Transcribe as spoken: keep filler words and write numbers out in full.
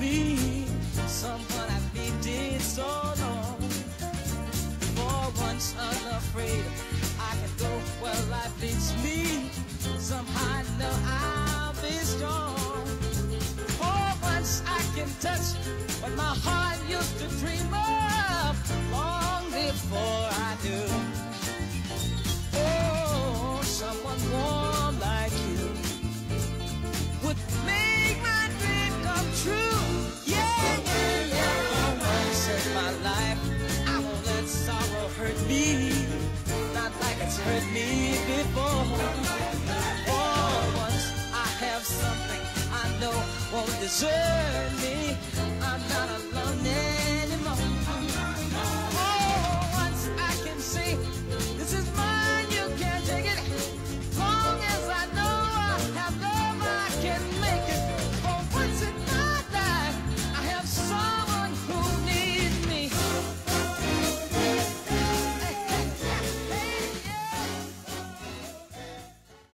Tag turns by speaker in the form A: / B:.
A: me, someone I've needed so long. For once unafraid, I can go where life leads me. Somehow I know I'll be strong. For once I can touch what my heart used to dream of long before I knew. Oh, someone warm like you would make my dream come true. Yeah, yeah, yeah. For once in my life, I won't let sorrow hurt me, not like it's hurt me before. For once I have something I know won't desert me. I'm not alone.